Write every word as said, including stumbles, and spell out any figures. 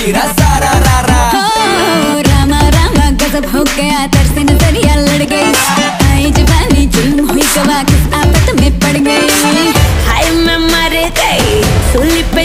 रा सारा रारा। हो रामा रामा गजब हो गया, तरसे नजरिया लड़ गई, आई जवानी जुल्म हुई गवा, किस आफत में पड़ गई। हाय मैं मर गई, सूली पे